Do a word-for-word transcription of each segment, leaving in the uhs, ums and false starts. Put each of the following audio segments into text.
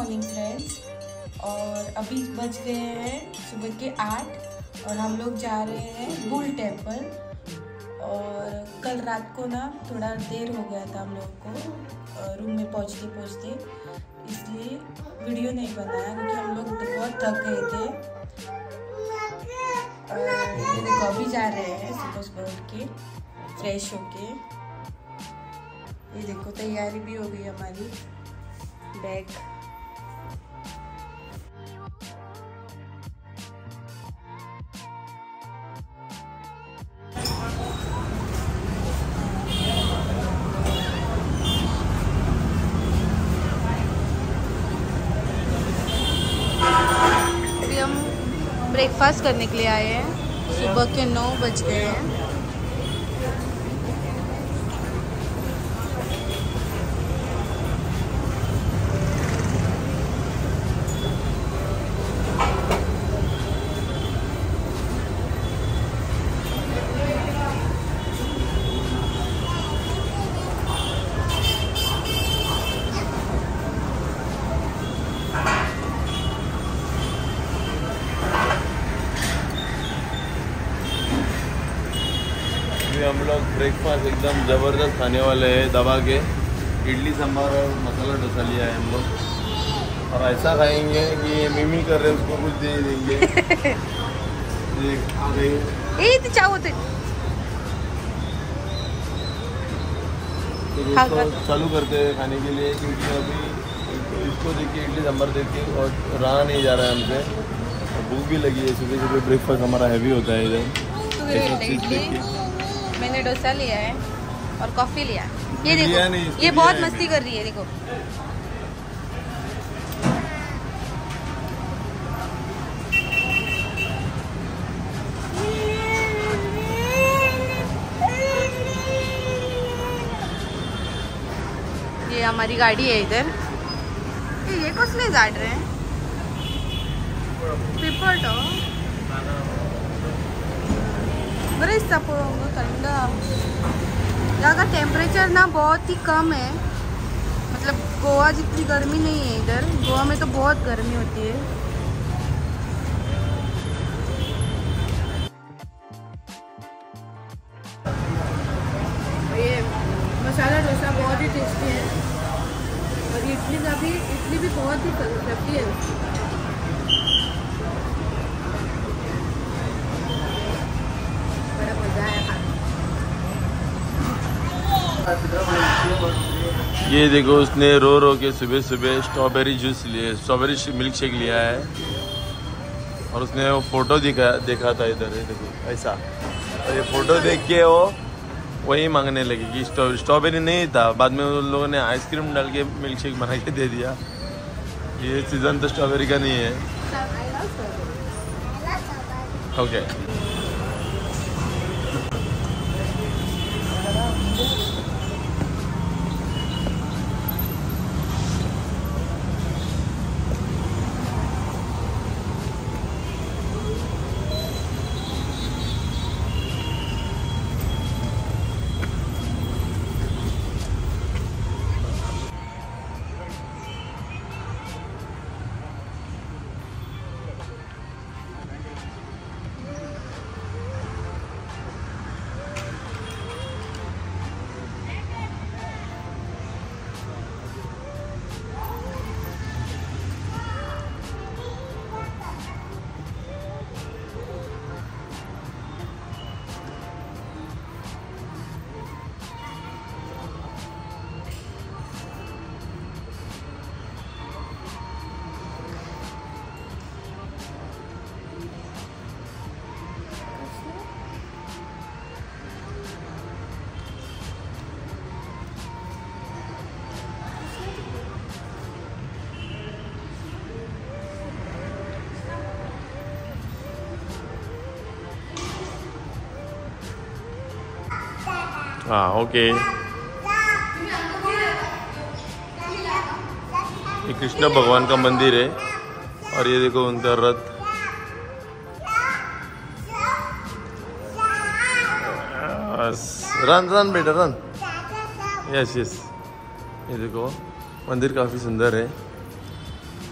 Morning friends. और अभी बज गए हैं सुबह के आठ और हम लोग जा रहे हैं बुल टेम्पल। और कल रात को ना थोड़ा देर हो गया था हम लोग को रूम में पहुंचते पहुंचते, इसलिए वीडियो नहीं बनाया क्योंकि हम लोग तो बहुत थक गए थे। और देखो अभी जा रहे हैं सुबह सुबह उठ के फ्रेश होके। ये देखो तैयारी भी हो गई हमारी, बैग। अभी हम ब्रेकफास्ट करने के लिए आए हैं, सुबह के नौ बज गए हैं। हम लोग ब्रेकफास्ट एकदम ज़बरदस्त खाने वाले हैं, दबा के इडली सांभर और मसाला डोसा लिया है हम लोग। और ऐसा खाएंगे कि ये मिमी कर रहे हैं उसको कुछ दे देंगे। आ गई तो चालू करते हैं खाने के लिए, क्योंकि अभी इसको देखिए इडली सांभर देखिए और रहा नहीं जा रहा है हमसे। भूख भी लगी है, सुबह सुबह ब्रेकफास्ट हमारा हैवी होता है इधर। मैंने डोसा लिया है और कॉफी लिया है। ये देखो ये बहुत मस्ती कर रही है, देखो। ये हमारी गाड़ी है इधर। ये कसले झाड रहे हैं पिपट बरेच ठंडा। यहाँ का टेम्परेचर ना बहुत ही कम है, मतलब गोवा जितनी गर्मी नहीं है इधर। गोवा में तो बहुत गर्मी होती है। ये मसाला डोसा बहुत ही टेस्टी है और इडली का भी इडली भी बहुत ही टेस्टी है। ये देखो उसने रो रो के सुबह सुबह स्ट्रॉबेरी जूस लिए, स्ट्रॉबेरी मिल्क शेक लिया है। और उसने वो फोटो दिखा देखा था इधर, ये देखो ऐसा। और ये फोटो देख के वो वही मांगने लगी कि स्ट्रॉबेरी स्ट्रॉबेरी नहीं था। बाद में उन लोगों ने आइसक्रीम डाल के मिल्क शेक बना के दे दिया। ये सीज़न तो स्ट्रॉबेरी का नहीं है। ओके हाँ ओके। ये कृष्ण भगवान का मंदिर है और ये देखो उनका रथ। रन रन बेटा रन। Yes yes. ये देखो मंदिर काफ़ी सुंदर है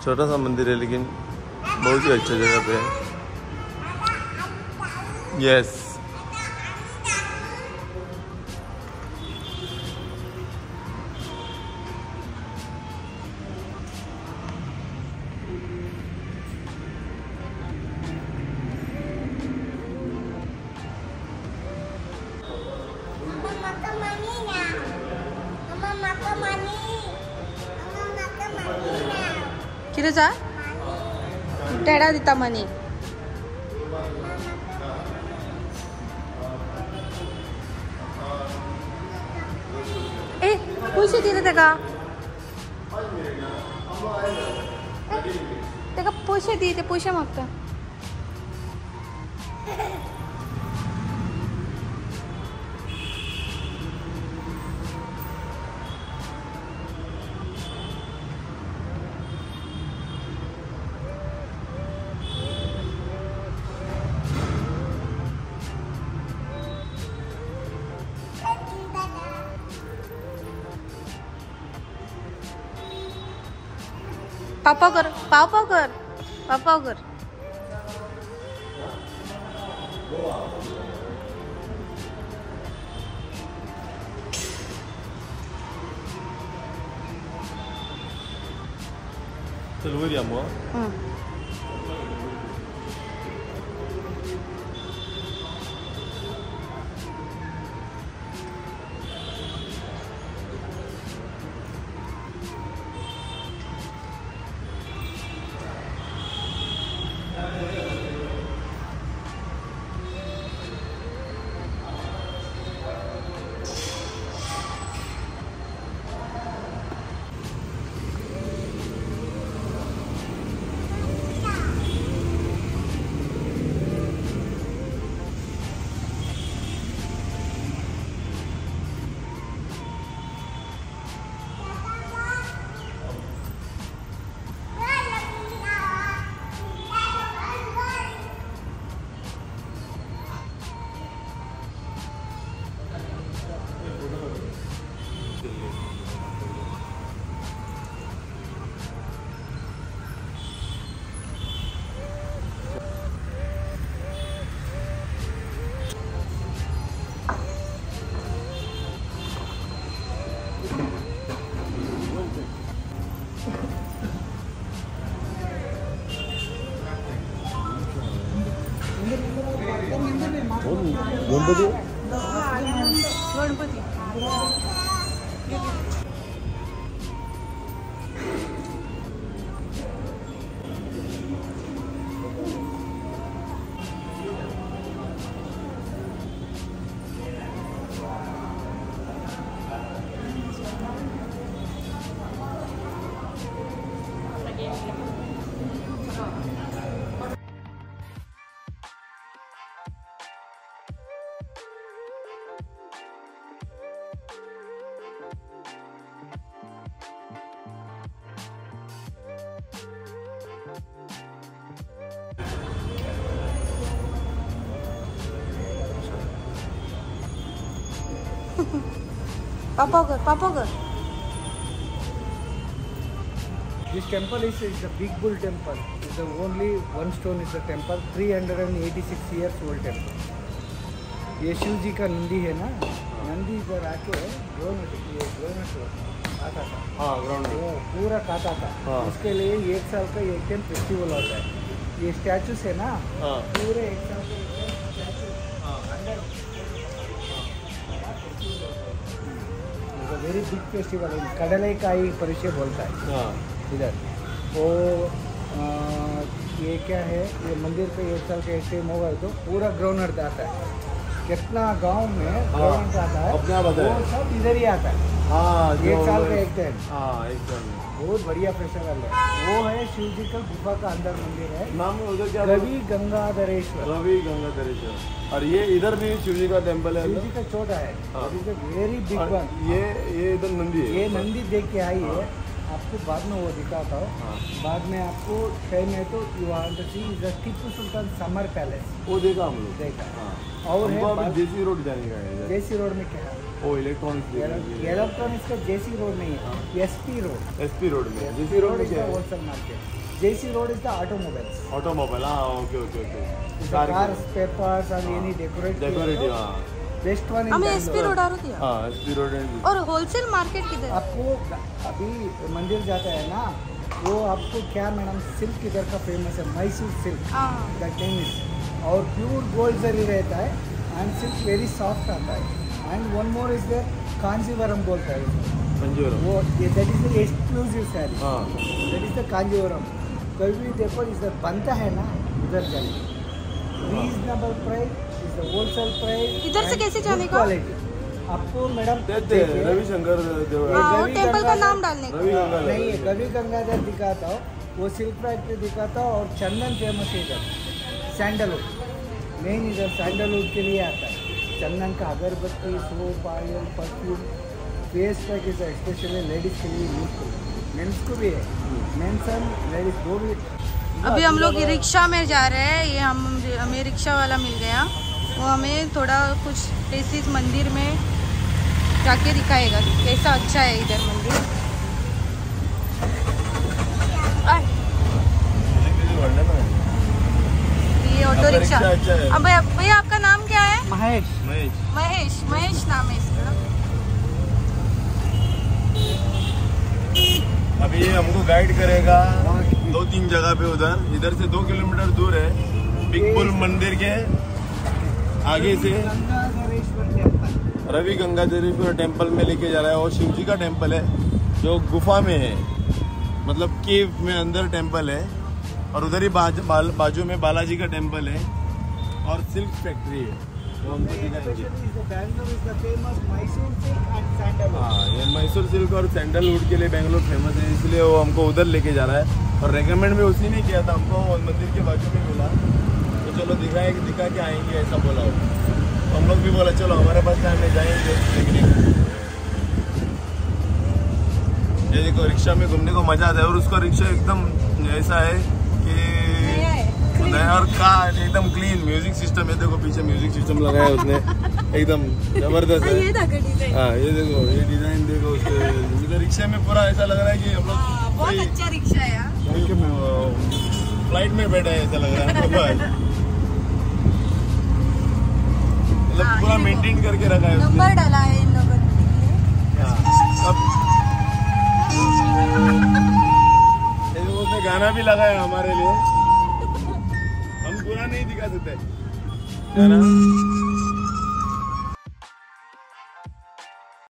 छोटा सा मंदिर है लेकिन बहुत ही अच्छा जगह पे है। यस किती जा टेढ़ा दिता मनी ए पैसे दिले तेका तेका पैसे दी ते पैसे मागता पापा कर पापा कर पापा कर चल वो दिया मुआ गणपती गणपती पापा कर पापा कर This temple is, is the Big Bull temple. It's the only one stone is the temple. three hundred eighty-six years old temple. ये शिव जी का नंदी है ना, नंदी इधर आके ग्राउंड ये ग्राउंड आता था। हाँ ग्राउंड वो पूरा काटा था। हाँ। उसके लिए एक साल का एक दिन फेस्टिवल होता है। ये स्टैचूस है ना, हाँ। पूरे एक साल का एक दिन स्टैचू अंदर वेरी बिग फेस्टिवल है। कड़लेकाई परिचय बोलता है हाँ इधर। वो आ, ये क्या है, ये मंदिर पे एक साल का एक टाइम होगा तो पूरा ग्राउंड आता है। कितना गांव में ग्राउंड आता है अपने आप आता है। वो सब इधर ही आता है। हाँ एक साल का एक टाइम हाँ एक टाइम बहुत बढ़िया फेस्टिवल है। वो है शिव जी का गुफा का अंदर मंदिर है, नाम उधर क्या रवि गंगाधरेश्वर। रवि गंगाधरेश्वर। और ये इधर भी शिव जी का टेम्पल है। शिव जी का छोटा है, हाँ। वेरी बिग और वन। ये ये इधर नंदी है। ये नंदी देख के आई है, आपको बाद में वो दिखाता हूँ। हाँ। बाद में आपको टाइम है तो you want to see the Tipu Sultan summer palace वो देखा हम लोग। देखा। हाँ। और हमको है अभी बाल- देसी रोड जाने का है इधर। देसी रोड में क्या है, ओ इलेक्ट्रॉनिक्स इलेक्ट्रॉनिक्स का जेसी रोड नहीं है, एसपी रोड। एसपी रोड में SP road is the wholesale market, JC road is the automobiles. Automobile, हाँ okay okay okay. Car papers और एनी डेकोरेटिव डेकोरेटिव, हाँ बेस्ट वन इन हमें एसपी रोड आ रही है। हाँ एसपी रोड है। और होलसेल मार्केट किधर? आपको अभी मंदिर जाता है ना, वो आपको क्या मैडम, सिल्क इधर का फेमस है, मैसूर सिल्क द टेनिस, और प्योर गोल्ड जरी रहता है एंड सिल्क वेरी सॉफ्ट आता है। And one more is there, Kanjeevaram बोलता है कांजीवरम, वो that is the exclusive sari, हाँ दैट इज द कांजीवरम। कभी भी देखो इधर बनता है ना, उधर जाइए, reasonable price is the wholesale price. इधर से कैसे जाने का? क्वालिटी आपको मैडम देते रविशंकर देवड़ा, हाँ, वो टेम्पल का नाम डालने का। रवि गंगा नहीं है, गवी गंगाधर दिखाता हूँ, वो सिल्क फैक्ट्री दिखाता हूँ, और चंदन फेमस है इधर, सैंडलवुड मेन इधर सैंडलवुड के लिए आता है। चंदन का अगरबत्ती, soap, oil, perfume, face pack is specially ladies के लिए यूजफुल, मेंस को भी है, मेंस एंड लेडीज दो भी। अभी हम लोग रिक्शा में जा रहे हैं, ये हम हमें रिक्शा वाला मिल गया, वो हमें थोड़ा कुछ प्लेसेस मंदिर में जाके दिखाएगा कैसा अच्छा है इधर मंदिर। ये ऑटो रिक्शा। अच्छा है। अब भैया भैया आपका नाम क्या है? महेश। महेश, महेश, महेश नाम है इसका। अभी ये हमको गाइड करेगा दो तीन जगह पे, उधर इधर से दो किलोमीटर दूर है, बिग बुल मंदिर के आगे से गंगाधरेश्वर टेम्पल, रवि गंगाधरेश्वर टेम्पल में लेके जा रहा है। और शिव जी का टेम्पल है जो गुफा में है, मतलब केव में अंदर टेम्पल है, और उधर ही बाज, बाल, बाजू में बालाजी का टेम्पल है, और सिल्क फैक्ट्री है, वो हमको दिखाएंगे। हाँ, ये मैसूर सिल्क और सैंडलवुड के लिए बेंगलोर फेमस है, इसलिए वो हमको उधर लेके जा रहा है। और रेकमेंड भी उसी ने किया था हमको, मंदिर के बाजू में मिला, तो चलो दिखाए दिखा के आएंगे ऐसा बोला हो। तो हम लोग भी बोला चलो हमारे पास टाइम में जाएंगे देखने। ये देखो रिक्शा में घूमने को मजा आता है, और उसका रिक्शा एकदम ऐसा है कि नया और का एकदम क्लीन म्यूजिक सिस्टम है। देखो पीछे म्यूजिक सिस्टम लगाया है उसने, एकदम जबरदस्त है। हाँ ये देखो, ये डिजाइन देखो उसके इधर रिक्शे में, पूरा ऐसा लग रहा है कि हम लोग बहुत अच्छा रिक्शा है यार, फ्लाइट में बैठा है ऐसा लग रहा है। मतलब पूरा मेंटेन करके रखा है उसने। नंबर डाला है इन लोगों ने। हाँ, अब ये देखो उसने गाना भी लगाया हमारे लिए, हम पूरा नहीं दिखा सकते गाना।